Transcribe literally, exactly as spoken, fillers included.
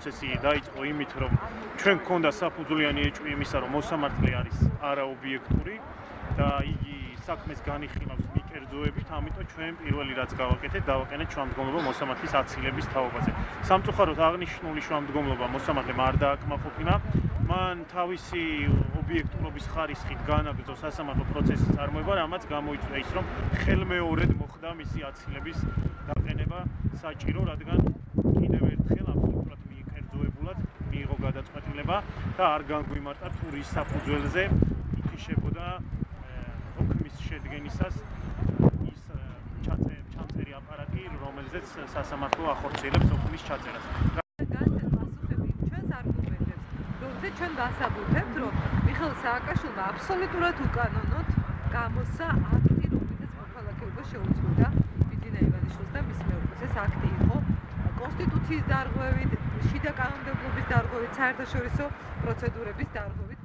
პროცესი დაიწყო იმით, რომ ჩვენ გქონდა საფუძვლიანი ეჭვი იმისა, რომ მოსამართლე არის არაობიექტური და იგი საქმეს განიხილავს მიკერძოებით, ამიტომ ჩვენ პირველი რაც გავაკეთეთ, დავაყენეთ შუამდგომლობა მოსამართლის აცილების თაობაზე. სამწუხაროდ აღნიშნული შუამდგომლობა მოსამართლემ არ დააკმაყოფილა. მან თავისი ობიექტურობის ხარისხით განაგრძო სასამართლო პროცესის წარმოება, რამაც გამოიწვია ის, რომ ხელმეორედ მოხდა მისი აცილების დაყენება საჭირო, რადგან კიდევ ერთხელ აბსოლუტურად მიკერძოებულად მიიღო გადაწყვეტილება და არ განგვიმარტა თუ რის საფუძველზე ითიშებოდა ოქმის შედგენისას ის ჩამწერი აპარატი, რომელზეც სასამართლო ახორციელებს ოქმის ჩაწერას. ჩვენ დასაბუთებთ, რომ მიხეილ სააკაშვილმა აბსოლუტურად უკანონოდ გამოსცა აქტი, რომელზეც მოქალაქეობა შეუწყვეტა ბიძინა ივანიშვილს და მის მეუღლეს. ეს აქტი იყო კონსტიტუციის დარღვევით, შიდა კანონმდებლობის დარღვევით, საერთაშორისო პროცედურების დარღვევით.